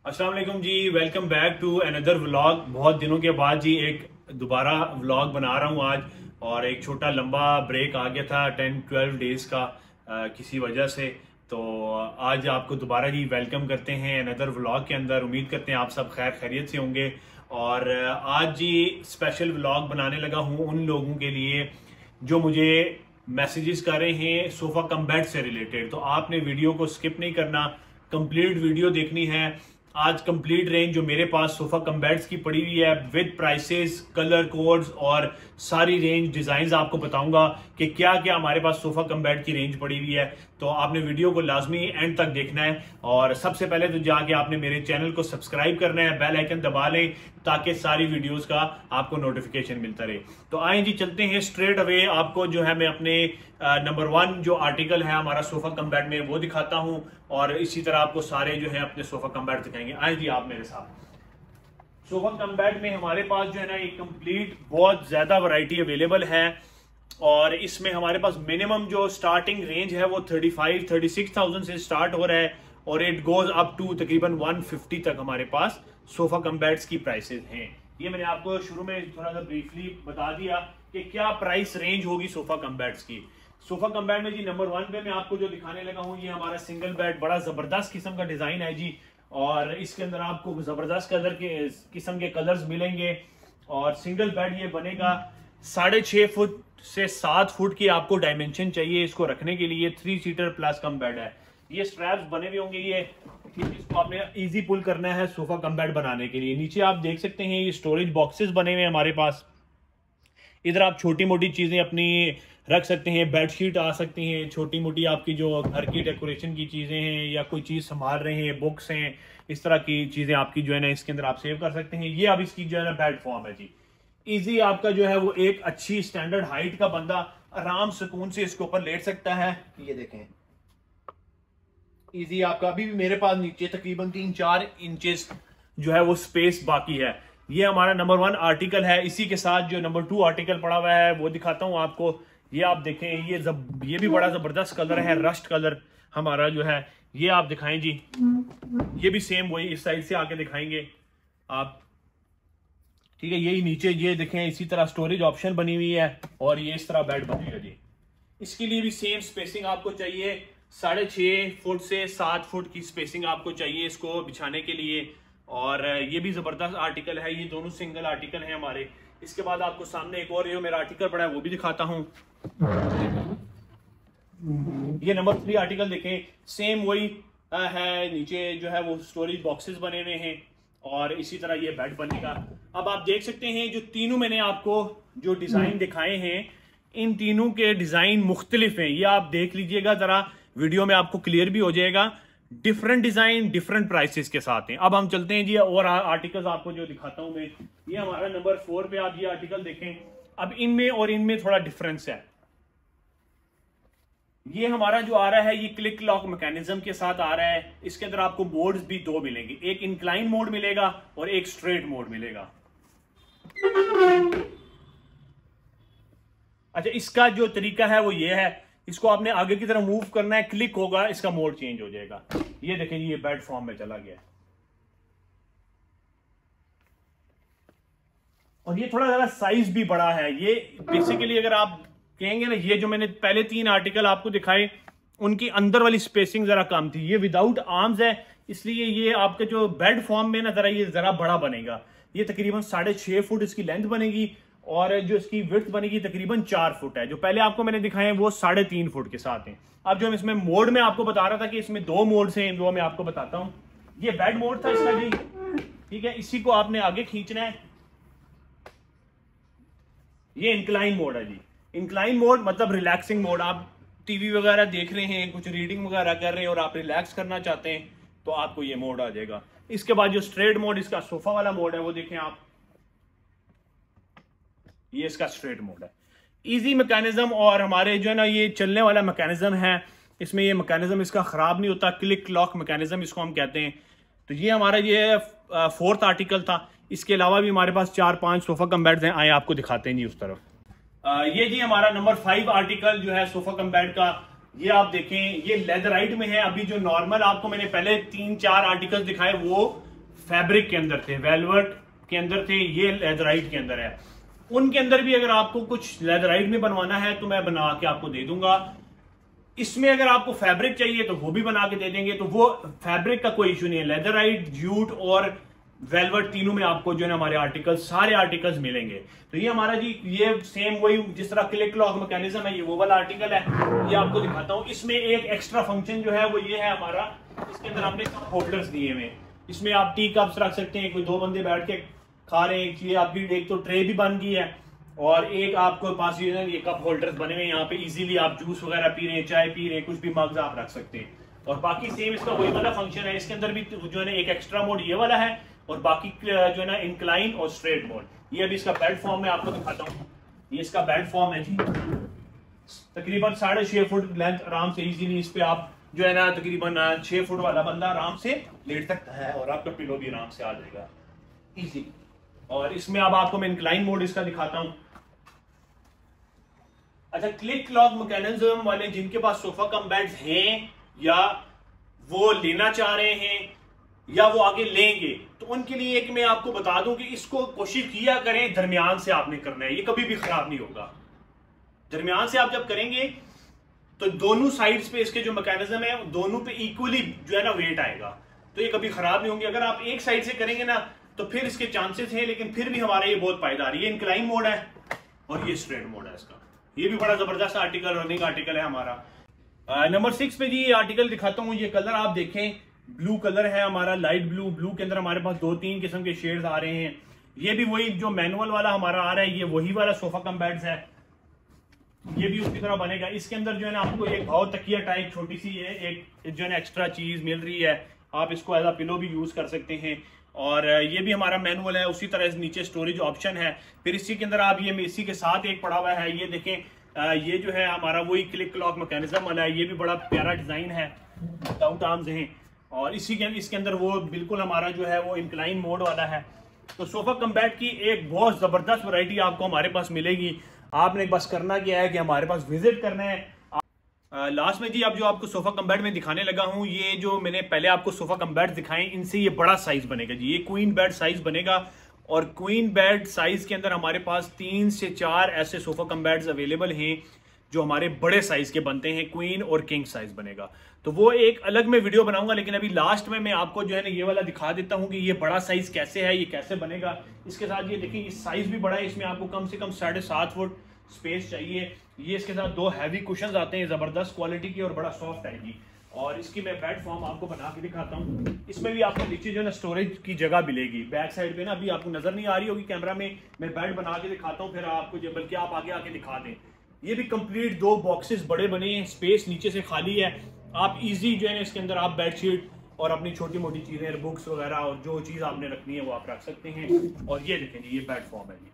अस्सलाम वालेकुम जी, welcome back to another vlog. बहुत दिनों के बाद जी एक दोबारा व्लॉग बना रहा हूँ आज। और एक छोटा लंबा ब्रेक आ गया था 10-12 डेज का किसी वजह से। तो आज आपको दोबारा जी वेलकम करते हैं अनदर व्लॉग के अंदर। उम्मीद करते हैं आप सब खैर खैरियत से होंगे। और आज जी स्पेशल व्लॉग बनाने लगा हूँ उन लोगों के लिए जो मुझे मैसेजेस कर रहे हैं सोफा कम बेड से रिलेटेड। तो आपने वीडियो को स्किप नहीं करना, कंप्लीट वीडियो देखनी है। आज कंप्लीट रेंज जो मेरे पास सोफा कम बेड्स की पड़ी हुई है विद प्राइसेस, कलर कोड्स और सारी रेंज डिजाइन्स आपको बताऊंगा कि क्या क्या हमारे पास सोफा कम बेड की रेंज पड़ी हुई है। तो आपने वीडियो को लाजमी एंड तक देखना है। और सबसे पहले तो जाके आपने मेरे चैनल को सब्सक्राइब करना है, बेल आइकन दबा लें ताकि सारी वीडियोस का आपको नोटिफिकेशन मिलता रहे। तो आए जी चलते हैं स्ट्रेट अवे। आपको जो है मैं अपने नंबर 1 जो आर्टिकल है हमारा सोफा कम बेड में वो दिखाता हूं और इसी तरह आपको सारे जो है अपने सोफा कम बेड दिखाएंगे। आए जी आप मेरे साथ। सोफा कम बेड में हमारे पास जो है ना एक कंप्लीट बहुत ज्यादा वैरायटी अवेलेबल है। और इसमें हमारे पास मिनिमम जो स्टार्टिंग रेंज है वो 35-36,000 से स्टार्ट हो रहा है और इट गोज अप टू तकरीबन 150 तक हमारे पास सोफा कम बेड्स की प्राइसेस हैं। ये मैंने आपको शुरू में थोड़ा सा ब्रीफली बता दिया कि क्या प्राइस रेंज होगी सोफा कम बेड्स की। सोफा कम बेड में जी नंबर 1 पे मैं आपको जो दिखाने लगा हूँ ये हमारा सिंगल बेड, बड़ा जबरदस्त किस्म का डिजाइन है जी। और इसके अंदर आपको जबरदस्त कलर के किस्म के कलर्स मिलेंगे। और सिंगल बेड ये बनेगा 6.5 फुट से 7 फुट की आपको डायमेंशन चाहिए इसको रखने के लिए। 3 सीटर प्लस कम बेड है। ये स्ट्रैप्स बने हुए होंगे ये, ठीक, इसको आपने इजी पुल करना है सोफा कम बेड बनाने के लिए। नीचे आप देख सकते हैं ये स्टोरेज बॉक्सेस बने हुए हैं हमारे पास। इधर आप छोटी मोटी चीजें अपनी रख सकते हैं, बेडशीट आ सकती हैं, छोटी मोटी आपकी जो घर की डेकोरेशन की चीजें हैं या कोई चीज संभाल रहे हैं, बुक्स हैं, इस तरह की चीजें आपकी जो है ना इसके अंदर आप सेव कर सकते हैं। ये अब इसकी जो है ना बेड फॉर्म है जी। इजी आपका जो है वो एक अच्छी स्टैंडर्ड हाइट का बंदा आराम सुकून से इसके ऊपर लेट सकता है। ये देखें इजी आपका। अभी भी मेरे पास नीचे तकरीबन 3-4 इंचेस जो है वो स्पेस बाकी है। ये हमारा नंबर 1 आर्टिकल है। इसी के साथ जो नंबर 2 आर्टिकल पड़ा हुआ है वो दिखाता हूं आपको। ये आप देखें ये भी बड़ा जबरदस्त कलर है, रस्ट कलर हमारा जो है। ये आप दिखाएं जी, ये भी सेम वही इस साइड से आके दिखाएंगे आप, ठीक है। यही नीचे ये देखें इसी तरह स्टोरेज ऑप्शन बनी हुई है और ये इस तरह बेड बनेगा जी। इसके लिए भी सेम स्पेसिंग आपको चाहिए, 6.5 फुट से 7 फुट की स्पेसिंग आपको चाहिए इसको बिछाने के लिए। और ये भी जबरदस्त आर्टिकल है। ये दोनों सिंगल आर्टिकल हैं हमारे। इसके बाद आपको सामने एक और जो मेरा आर्टिकल पड़ा है वो भी दिखाता हूं। ये नंबर 3 आर्टिकल देखें, सेम वही है। नीचे जो है वो स्टोरेज बॉक्सेस बने हुए हैं और इसी तरह ये बेड बनेगा। अब आप देख सकते हैं जो तीनों मैंने आपको जो डिजाइन दिखाए हैं इन तीनों के डिजाइन मुख्तलिफ हैं। ये आप देख लीजिएगा जरा, वीडियो में आपको क्लियर भी हो जाएगा। डिफरेंट डिजाइन डिफरेंट प्राइसेस के साथ हैं। अब हम चलते हैं जी और आर्टिकल्स आपको जो दिखाता हूं मैं। ये हमारा नंबर 4 पे आप ये आर्टिकल देखें। अब इनमें और इनमें थोड़ा डिफरेंस है। ये हमारा जो आ रहा है ये क्लिक लॉक मैकेनिज्म के साथ आ रहा है। इसके अंदर आपको मोड्स भी 2 मिलेंगे, एक इंक्लाइन मोड मिलेगा और एक स्ट्रेट मोड मिलेगा। अच्छा, इसका जो तरीका है वो ये है, इसको आपने आगे की तरफ मूव करना है, क्लिक होगा इसका मोड चेंज हो जाएगा। ये देखें ये बेड फॉर्म में चला गया और ये थोड़ा ज्यादा साइज भी बड़ा है। ये बेसिकली अगर आप कहेंगे ना, ये जो मैंने पहले 3 आर्टिकल आपको दिखाए उनकी अंदर वाली स्पेसिंग जरा कम थी। ये विदाउट आर्म्स है इसलिए ये आपके जो बेड फॉर्म में ना ये जरा बड़ा बनेगा। ये तकरीबन 6.5 फुट इसकी लेंथ बनेगी और जो इसकी विड्थ बनेगी तकरीबन 4 फुट है। जो पहले आपको मैंने दिखाए हैं वो 3.5 फुट के साथ हैं। अब जो हम इसमें मोड में आपको बता रहा था कि इसमें 2 मोड्स हैं, वो मैं आपको बताता हूं। ये बेड मोड था इसका जी, ठीक है। इसी को आपने आगे खींचना है। ये इंक्लाइन मोड है जी। इंक्लाइन मोड मतलब रिलैक्सिंग मोड। आप टीवी वगैरह देख रहे हैं, कुछ रीडिंग वगैरह कर रहे हैं और आप रिलैक्स करना चाहते हैं तो आपको ये मोड आ जाएगा। इसके बाद जो स्ट्रेट मोड इसका सोफा वाला मोड है वो देखें आप, ये इसका स्ट्रेट मोड है। इजी मैकेनिज्म और हमारे जो है ना ये चलने वाला मैकेनिज्म है। इसमें ये मैकेनिज्म इसका खराब नहीं होता, क्लिक लॉक मैकेनिज्म इसको हम कहते हैं। तो ये हमारा ये 4th आर्टिकल था। इसके अलावा भी हमारे पास 4-5 सोफा कम बेड्स हैं। आए आपको दिखाते हैं जी उस तरफ। ये जी हमारा नंबर 5 आर्टिकल जो है सोफा कम बेड का। ये आप देखें ये लेदराइट में है। अभी जो नॉर्मल आपको मैंने पहले 3-4 आर्टिकल्स दिखाए वो फैब्रिक के अंदर थे, वेलवेट के अंदर थे, ये लेदराइट के अंदर है। उनके अंदर भी अगर आपको कुछ लेदराइट में बनवाना है तो मैं बना के आपको दे दूंगा। इसमें अगर आपको फैब्रिक चाहिए तो वो भी बना के दे देंगे, तो वो फैब्रिक का कोई इशू नहीं है। लेदराइट, जूट और वेलवेट तीनों में आपको जो है हमारे आर्टिकल्स, सारे आर्टिकल्स मिलेंगे। तो ये हमारा जी, ये सेम वही जिस तरह क्लिक लॉक मैकेनिज्म है, ये वो वाला आर्टिकल है, ये आपको दिखाता हूँ। इसमें एक एक्स्ट्रा फंक्शन जो है वो ये है हमारा, इसके अंदर हमने कप होल्डर्स दिए हुए। इसमें आप टी कप्स रख सकते हैं, कोई 2 बंदे बैठ के खा रहे हैं, ये आपकी एक तो ट्रे भी बन गई है और एक आपको पास ये कप होल्डर्स बने हुए हैं। यहाँ पे इजीली आप जूस वगैरह पी रहे हैं, चाय पी रहे हैं, कुछ भी मग्स आप रख सकते हैं। और बाकी सेम इसका वही वाला फंक्शन है। इसके अंदर भी जो है ना एक एक्स्ट्रा मोड ये वाला है और बाकी जो है ना इंक्लाइन और स्ट्रेट मोड। ये अभी इसका बेड फॉर्म में आपको दिखाता हूँ। ये इसका बेड फॉर्म है जी, तकरीबन 6.5 फुट लेंथ, आराम से इजीली इस पे आप जो है ना तकरीबन 6 फुट वाला बंदा आराम से लेट सकता है और आपका पिलो भी आराम से आ जाएगा इजी। और इसमें अब आपको मैं इंक्लाइन मोड इसका दिखाता हूं। अच्छा, क्लिक लॉक मैकेनिज्म वाले जिनके पास सोफा कम बेड्स हैं या वो लेना चाह रहे हैं या वो आगे लेंगे, तो उनके लिए एक मैं आपको बता दूं कि इसको कोशिश किया करें दरमियान से आपने करना है, ये कभी भी खराब नहीं होगा। दरमियान से आप जब करेंगे तो दोनों साइड्स पे इसके जो मैकेनिज्म है दोनों पे इक्वली जो है ना वेट आएगा, तो ये कभी खराब नहीं होंगे। अगर आप एक साइड से करेंगे ना तो फिर इसके चांसेस हैं, लेकिन फिर भी हमारा ये बहुत पायदार। ये इंक्लाइन मोड है और ये स्ट्रेट मोड है इसका। ये भी बड़ा जबरदस्त आर्टिकल, रनिंग आर्टिकल है हमारा। नंबर 6 पे जी ये आर्टिकल दिखाता हूँ। ये कलर आप देखें, ब्लू कलर है हमारा, लाइट ब्लू। ब्लू के अंदर हमारे पास 2-3 किस्म के शेड्स आ रहे हैं। ये भी वही जो मैनुअल वाला हमारा आ रहा है, ये वही वाला सोफा कम बेड्स है, ये भी उसी तरह बनेगा। इसके अंदर जो है ना आपको एक भाव तकिया टाइप छोटी सी है एक जो है ना एक्स्ट्रा चीज मिल रही है, आप इसको एज अ पिलो भी यूज कर सकते हैं। और ये भी हमारा मैनुअल है, उसी तरह नीचे स्टोरेज ऑप्शन है। फिर इसी के अंदर आप ये इसी के साथ एक पड़ा हुआ है, ये देखें, ये जो है हमारा वही क्लिक लॉक मैकेनिज्म वाला है। ये भी बड़ा प्यारा डिजाइन है, विदाउट आर्म्स हैं। और इसके अंदर वो बिल्कुल हमारा जो है वो इंक्लाइन मोड वाला है। तो सोफा कम बेड की एक बहुत जबरदस्त वैरायटी आपको हमारे पास मिलेगी। आपने बस करना क्या है कि हमारे पास विजिट करना है। लास्ट में जी अब जो आपको सोफा कम बेड में दिखाने लगा हूं, ये जो मैंने पहले आपको सोफा कम बेड दिखाएं, इनसे ये बड़ा साइज बनेगा जी। ये क्वीन बेड साइज बनेगा और क्वीन बेड साइज के अंदर हमारे पास 3 से 4 ऐसे सोफा कम बेड्स अवेलेबल हैं जो हमारे बड़े साइज के बनते हैं। क्वीन और किंग साइज बनेगा, तो वो एक अलग में वीडियो बनाऊंगा। लेकिन अभी लास्ट में मैं आपको जो है ना ये वाला दिखा देता हूं कि ये बड़ा साइज कैसे है, ये कैसे बनेगा। इसके साथ ये देखिए, इस साइज भी बड़ा है, इसमें आपको कम से कम 7.5 फुट स्पेस चाहिए। ये इसके साथ 2 हैवी कुशन्स आते हैं, जबरदस्त क्वालिटी के और बड़ा सॉफ्ट है जी। और इसकी मैं बेड फॉर्म आपको बना के दिखाता हूँ। इसमें भी आपको नीचे जो है ना स्टोरेज की जगह मिलेगी बैक साइड पे ना, अभी आपको नजर नहीं आ रही होगी कैमरा में, मैं बेड बना के दिखाता हूँ फिर आपको, बल्कि आप आगे आके दिखा दें। ये भी कंप्लीट 2 बॉक्सेस बड़े बने हैं, स्पेस नीचे से खाली है। आप इजी जो है ना इसके अंदर आप बेडशीट और अपनी छोटी मोटी चीजें, बुक्स वगैरह और जो चीज आपने रखनी है वो आप रख सकते हैं। और ये देखें ये बेड फॉर्म है जी,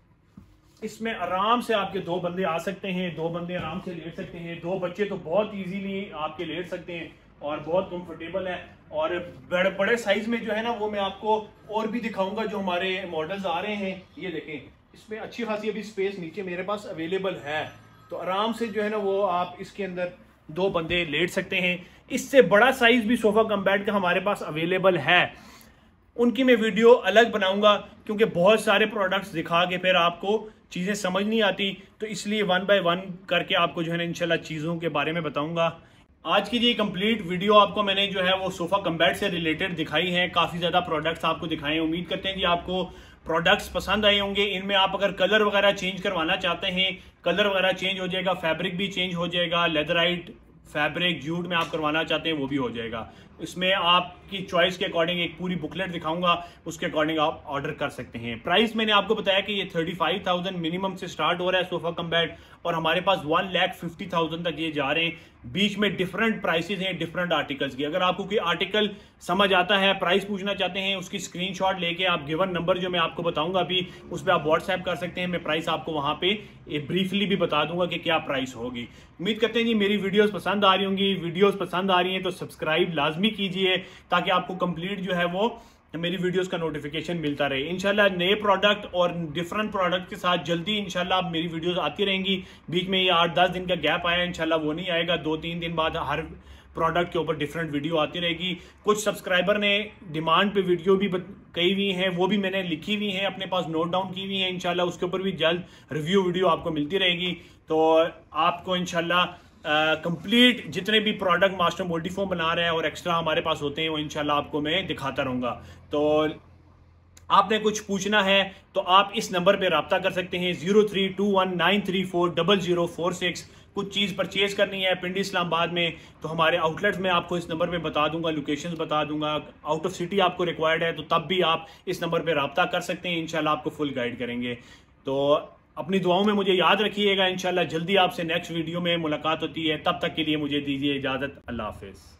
इसमें आराम से आपके 2 बंदे आ सकते हैं, 2 बंदे आराम से लेट सकते हैं, 2 बच्चे तो बहुत इजीली आपके लेट सकते हैं और बहुत कंफर्टेबल है। और बड़े साइज में जो है ना वो मैं आपको और भी दिखाऊंगा जो हमारे मॉडल्स आ रहे हैं। ये देखें, इसमें अच्छी खासी अभी स्पेस नीचे मेरे पास अवेलेबल है, तो आराम से जो है ना वो आप इसके अंदर 2 बंदे लेट सकते हैं। इससे बड़ा साइज भी सोफा कम बेड का हमारे पास अवेलेबल है, उनकी मैं वीडियो अलग बनाऊंगा क्योंकि बहुत सारे प्रोडक्ट्स दिखा के फिर आपको चीज़ें समझ नहीं आती, तो इसलिए 1 बाय 1 करके आपको जो है ना इंशाल्लाह चीज़ों के बारे में बताऊंगा। आज की ये कंप्लीट वीडियो आपको मैंने जो है वो सोफा कम बेड से रिलेटेड दिखाई है, काफ़ी ज़्यादा प्रोडक्ट्स आपको दिखाए हैं। उम्मीद करते हैं कि आपको प्रोडक्ट्स पसंद आए होंगे। इनमें आप अगर कलर वगैरह चेंज करवाना चाहते हैं, कलर वगैरह चेंज हो जाएगा, फैब्रिक भी चेंज हो जाएगा, लेदराइट फैब्रिक जूट में आप करवाना चाहते हैं वो भी हो जाएगा। इसमें आपकी चॉइस के अकॉर्डिंग एक पूरी बुकलेट दिखाऊंगा, उसके अकॉर्डिंग आप ऑर्डर कर सकते हैं। प्राइस मैंने आपको बताया कि ये 35,000 मिनिमम से स्टार्ट हो रहा है सोफा कम बेड, और हमारे पास 1,50,000 तक ये जा रहे हैं। बीच में डिफरेंट प्राइसेस हैं डिफरेंट आर्टिकल्स की। अगर आपको कोई आर्टिकल समझ आता है, प्राइस पूछना चाहते हैं, उसकी स्क्रीनशॉट लेके आप गिवन नंबर जो मैं आपको बताऊंगा अभी उस पर आप व्हाट्सएप कर सकते हैं। मैं प्राइस आपको वहां पे ब्रीफली भी बता दूंगा कि क्या प्राइस होगी। उम्मीद करते हैं जी मेरी वीडियोस पसंद आ रही होंगी। वीडियोस पसंद आ रही हैं तो सब्सक्राइब लाजमी कीजिए ताकि आपको कंप्लीट जो है वो मेरी वीडियोस का नोटिफिकेशन मिलता रहे। इंशाल्लाह नए प्रोडक्ट और डिफरेंट प्रोडक्ट के साथ जल्दी इंशाल्लाह मेरी वीडियोस आती रहेंगी। बीच में ये 8-10 दिन का गैप आया, इंशाल्लाह वो नहीं आएगा। 2-3 दिन बाद हर प्रोडक्ट के ऊपर डिफरेंट वीडियो आती रहेगी। कुछ सब्सक्राइबर ने डिमांड पे वीडियो भी कही हुई हैं, वो भी मैंने लिखी हुई हैं, अपने पास नोट डाउन की हुई हैं। इंशाल्लाह उसके ऊपर भी जल्द रिव्यू वीडियो आपको मिलती रहेगी। तो आपको इंशाल्लाह कंप्लीट जितने भी प्रोडक्ट मास्टर मोल्टीफोम बना रहे हैं और एक्स्ट्रा हमारे पास होते हैं वो इंशाल्लाह आपको मैं दिखाता रहूँगा। तो आपने कुछ पूछना है तो आप इस नंबर पे रब्ता कर सकते हैं 032193400046। कुछ चीज़ परचेज करनी है पिंडी इस्लामाबाद में तो हमारे आउटलेट्स में आपको इस नंबर पे बता दूंगा, लोकेशंस बता दूंगा। आउट ऑफ सिटी आपको रिक्वायर्ड है तो तब भी आप इस नंबर पे रब्ता कर सकते हैं, इंशाल्लाह आपको फुल गाइड करेंगे। तो अपनी दुआओं में मुझे याद रखिएगा, इंशाल्लाह जल्दी आपसे नेक्स्ट वीडियो में मुलाकात होती है। तब तक के लिए मुझे दीजिए इजाज़त। अल्लाह हाफिज़।